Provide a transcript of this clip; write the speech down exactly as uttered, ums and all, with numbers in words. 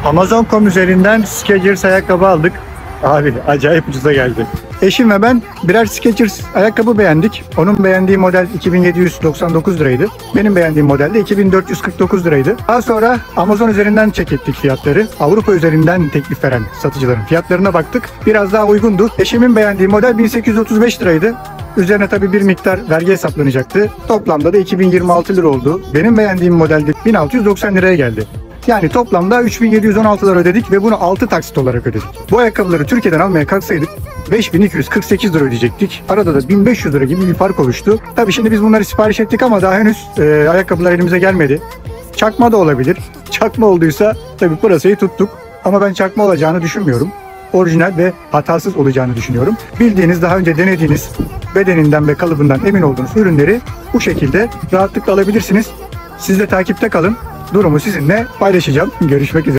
Amazon nokta com üzerinden Skechers ayakkabı aldık. Abi acayip ucuza geldi. Eşim ve ben birer Skechers ayakkabı beğendik. Onun beğendiği model iki bin yedi yüz doksan dokuz liraydı. Benim beğendiğim model de iki bin dört yüz kırk dokuz liraydı. Daha sonra Amazon üzerinden check ettik fiyatları. Avrupa üzerinden teklif veren satıcıların fiyatlarına baktık. Biraz daha uygundu. Eşimin beğendiği model bin sekiz yüz otuz beş liraydı. Üzerine tabii bir miktar vergi hesaplanacaktı. Toplamda da iki bin yirmi altı lira oldu. Benim beğendiğim modelde bin altı yüz doksan liraya geldi. Yani toplamda üç bin yedi yüz on altı lira ödedik ve bunu altı taksit olarak ödedik. Bu ayakkabıları Türkiye'den almaya kalksaydık beş bin iki yüz kırk sekiz lira ödeyecektik. Arada da bin beş yüz lira gibi bir fark oluştu. Tabii şimdi biz bunları sipariş ettik ama daha henüz e, ayakkabılar elimize gelmedi. Çakma da olabilir. Çakma olduysa tabii pırasayı tuttuk. Ama ben çakma olacağını düşünmüyorum. Orijinal ve hatasız olacağını düşünüyorum. Bildiğiniz, daha önce denediğiniz, bedeninden ve kalıbından emin olduğunuz ürünleri bu şekilde rahatlıkla alabilirsiniz. Siz de takipte kalın. Durumu sizinle paylaşacağım. Görüşmek üzere.